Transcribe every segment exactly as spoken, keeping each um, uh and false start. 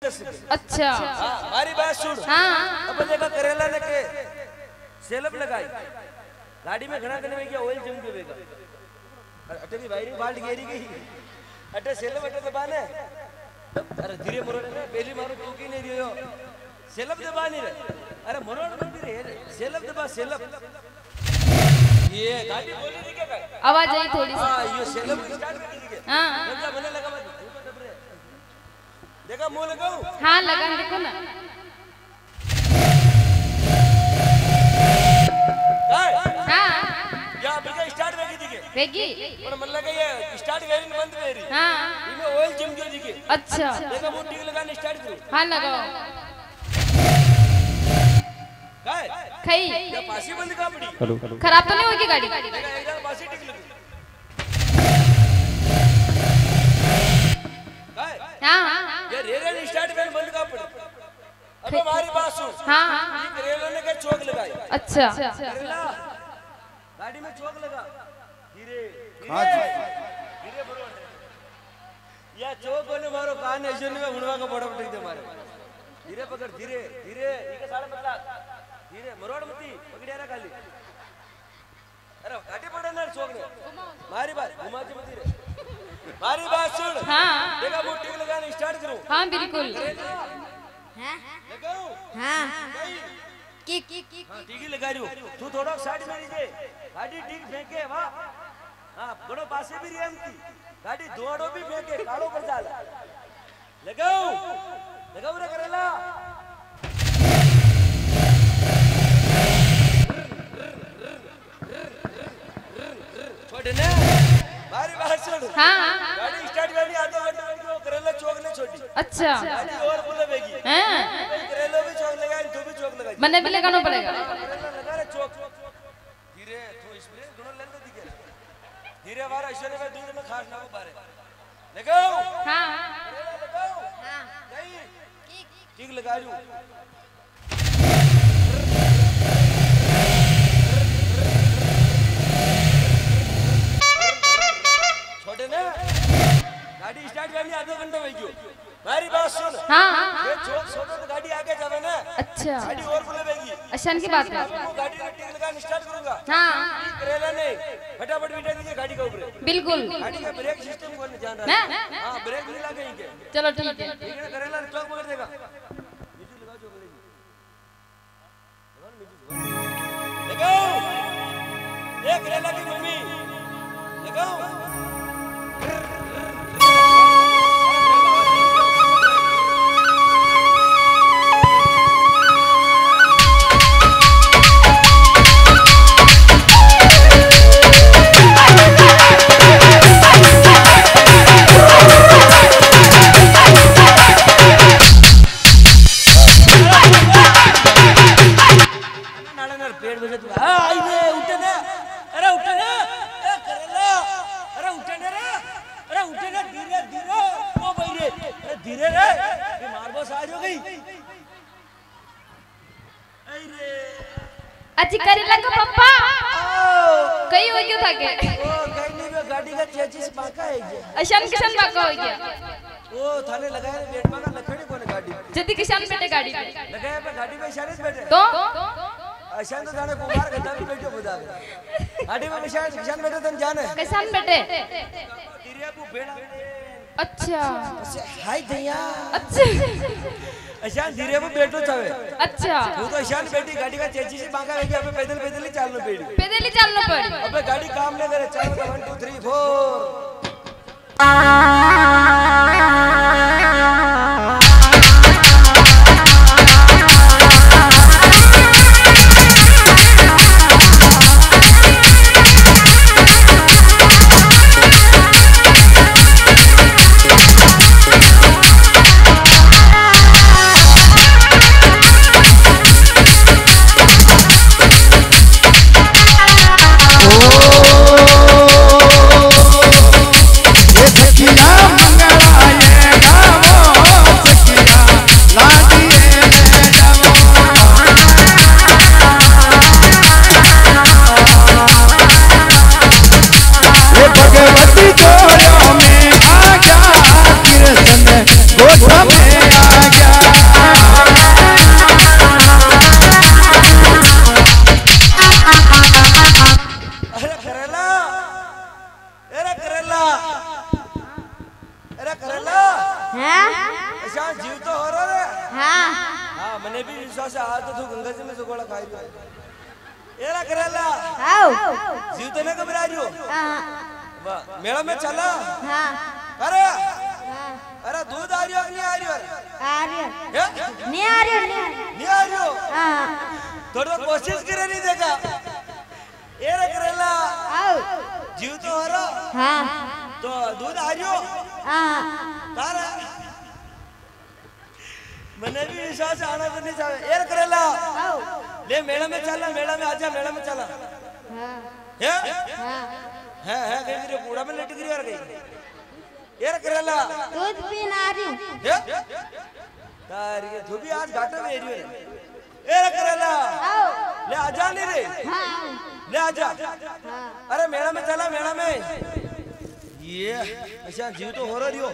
दस। अच्छा हमारी बात सुन। हाँ अब देखा करेला ने के सेलब लगाई गाड़ी में खड़ा करने में क्या ऑयल जम देगा। अटे की वायरिंग फाल्ट गेरी गई अटे सेलब अटे दबाने। अरे धीरे मरोड़ ने पहली मारो तू की नहीं रियो सेलब दबा नहीं रहे। अरे मरोड़ मत रे सेलब दबा सेलब। ये गाड़ी बोली नहीं क्या आवाज आई थोड़ी सी। हां ये सेलब स्टार्ट कर दी के हां मतलब મને लगा मत देखा मुंह लगाऊं। हां लगा देखो ना हां या बिका स्टार्ट वेगी दी के वेगी पर मन लगा ये स्टार्ट वेरी बंद वेरी। हां इमे ऑयल जम गया दी के। अच्छा देखा मुंह टिक लगाने स्टार्ट करो। हां लगाओ काय खई या पासी बंद का पड़ी। हेलो खराब तो नहीं होगी गाड़ी। देखा एकदम पासी टिक लगी काय हां ये रेरे स्टार्ट वेन बंद का पड़ी। अब हमारी बात सुन। हां ये रेले ने के चौक लगाई। अच्छा करेला गाड़ी में चौक लगा धीरे हां जी धीरे बरोबर या चौक ने मारो कान ऐसे में हुणवा का बड़ा पटक दे मारे। धीरे पकड़ धीरे धीरे इके साढ़े बदला धीरे मरोड़ मती पकड़िया रे खाली। अरे गाड़ी पड़े ना चौक ने मारी बात घुमा के मती रे। मारी बात सुन। हां देखा वो टिक लगाने स्टार्ट करो। हां बिल्कुल हैं लगाओ हां नहीं की की की हां टिक ही लगा रही हो तू थोड़ा साइड में लीजिए गाड़ी टिक फेंके वाह। हां बड़ो पासे भी रियम की गाड़ी दोड़ो भी फेंके काड़ो पर डाल लगाओ लगाओ रे करेला। छोड़ने बारी बात सुन। हां गाड़ी स्टार्ट करनी आधे घंटे में को करेला चौक ने छोड़ी। अच्छा गाड़ी और बुलावेगी हैं करेला भी चौक लगाई तू भी चौक लगाई। मने भी लगाना पड़ेगा। करेला लगा रे चौक धीरे तू स्प्रे गुण ले तो दिखे धीरे वाला इशारे में दूर में खास ना हो पारे लगाओ। हां करेला लगाओ हां नहीं की ठीक लगा लूं छोटे ना गाड़ी स्टार्ट करनी आधे घंटे में क्यों। मेरी बात सुन। हां ये चौक छोड़ो तो गाड़ी आगे जावे ना। अच्छा गाड़ी और बुलावेगी अशान की बात है। वो गाड़ी में टिक लगाने स्टार्ट करूंगा। हां करेला नहीं फटाफट बिठा दीजिए गाड़ी के ऊपर। बिल्कुल गाड़ी का ब्रेक सिस्टम कौन जान रहा है। हां ब्रेक नहीं लगे इनके। चलो ठीक है ठीक है करेला चौक पकड़ देगा लगाओ एक करेला की मम्मी लगाओ। पेड़ बजे तू हां आई रे उठे ना। अरे उठे ना ए करेला अरे उठे ना रे अरे उठे ना धीरे धीरे ओ भाई रे अरे धीरे रे ये मारबो साज हो गई। आई रे अच्छी करेला का पप्पा कहीं हो क्यों था के ओ कहीं नहीं वो गाड़ी का चेचिस पाका है जे अशान किसान बाका हो गया। ओ थाने लगाया रे बेट पाका लखड़ी कोने गाड़ी जदी किसान बेटे गाड़ी लगाया पे गाड़ी पे इशारे से बैठे तो अशान तो जाने कुमार गद्दा भी बैठे बुदा गाड़ी में किसान किसान बैठे तन जाने किसान बेटे तिरिया को बेड़ा अच्छा हाय दैया अच्छा अशान धीरे में बैठो चावे अच्छा तू तो अशान बेटी गाड़ी का चेची से मांगा है कि अबे पैदल पैदल ही चलना पड़ी। पैदल ही चलना पड़ी। अबे गाड़ी काम नहीं करे चल one two three four. Mangala ये अच्छा जीव तो हो रहा है। हाँ हाँ मने भी विश्वास है आज तो तू गंगा जी में सुगोड़ा खाई रही है। एला करेला आओ जीव तो नहीं घबरा रही हो। हाँ वाह मेला में चला। हाँ अरे हाँ अरे दूध आ रही हो नहीं आ रही हो? आ रही हो हैं? नहीं आ रही हो नहीं आ रही नहीं आ रही हो? हाँ थोड़ा कोशिश करे नहीं देखा। ये रे करेला आओ जीव तो हो रहा हाँ तो दूध आ रही हो? हाँ तारा मने भी विश्वास आना तो नहीं चाहिए। ये रे करेला आओ ले मेला में चला मेला में आजा मेला में चला। हाँ है हाँ है है कहीं तेरे कूड़ा में लटक रही है कहीं। ये रे करेला दूध पीने आ रही हूँ है तारी ये तू भी आज घाटा में एरियो है। ये रे करेला आओ ले आजा नहीं रे हाँ ले आजा। हाँ अरे मेला में चला मेला में ये अच्छा जीव तो हो रही हो।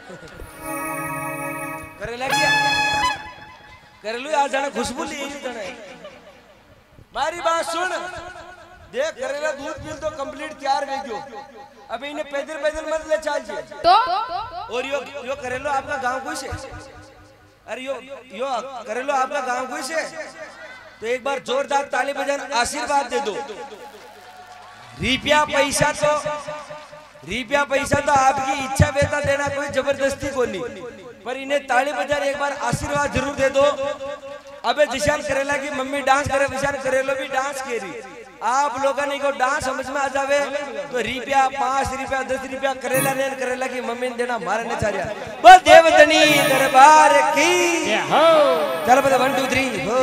करेला क्या करेलू आज जाना खुशबू ली नहीं जाना। मारी बात सुन देख करेला दूध पील तो कंप्लीट तैयार हो गयो। अभी इन्हें पैदल पैदल मत ले चल जे तो और यो यो करेलो आपका गांव कोई से? अरे यो यो करेलो आपका गांव कोई से? तो एक बार जोरदार ताली बजाकर आशीर्वाद दे दो। रुपया पैसा तो रुपया पैसा तो आपकी इच्छा वेता देना कोई जबरदस्ती को नहीं पर इन्हें ताली बजा एक बार आशीर्वाद जरूर दे दो। अबे जिशान करेला की मम्मी डांस करे विशान करेलो भी डांस करी। आप लोगों ने को डांस समझ में आ जावे तो रुपया पांच रुपया दस रुपया करेला ने करेला की मम्मी ने देना मारने चाह रहा बस देवतनी दरबार की चल बता वन टू थ्री हो।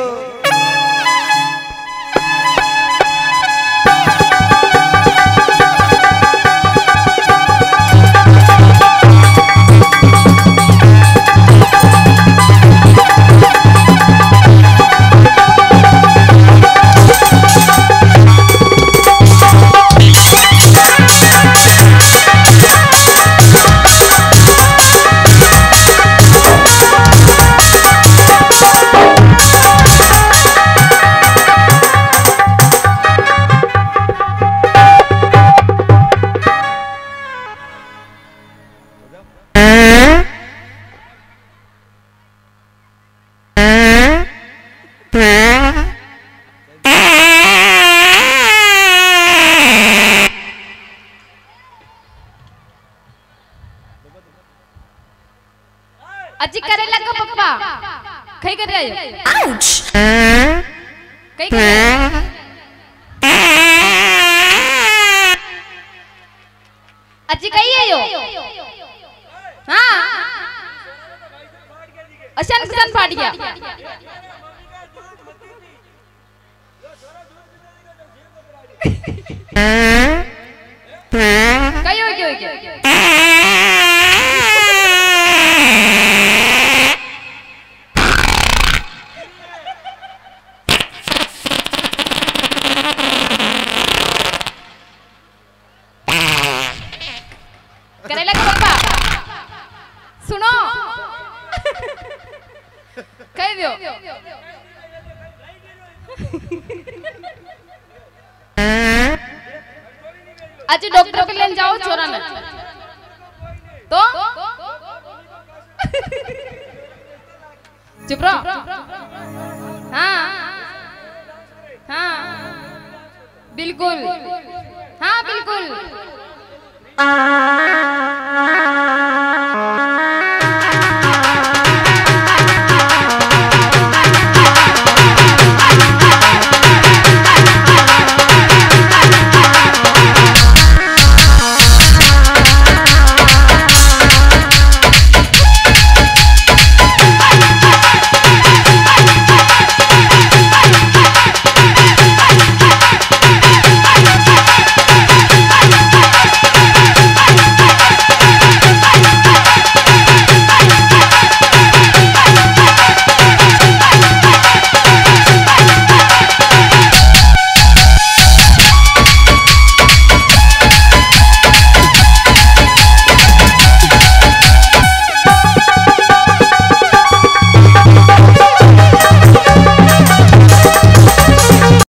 अजी करेला का पप्पा कई कर रहे हो? आउच कई कर रहे हो? अजी कई है यो? हाँ अशन अशन फाट गया। कई हो गया हो गया करेला का पप्पा सुनो कह दियो आज डॉक्टर के लेने जाओ छोरा ने तो चुप रहो। हाँ हाँ बिल्कुल हाँ बिल्कुल